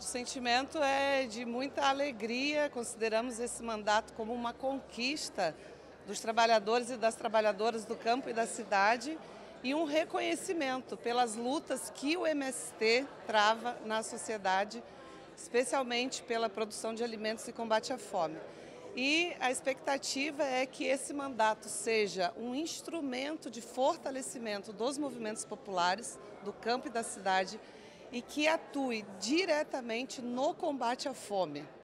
sentimento é de muita alegria, consideramos esse mandato como uma conquista dos trabalhadores e das trabalhadoras do campo e da cidade e um reconhecimento pelas lutas que o MST trava na sociedade, especialmente pela produção de alimentos e combate à fome. E a expectativa é que esse mandato seja um instrumento de fortalecimento dos movimentos populares do campo e da cidade e que atue diretamente no combate à fome.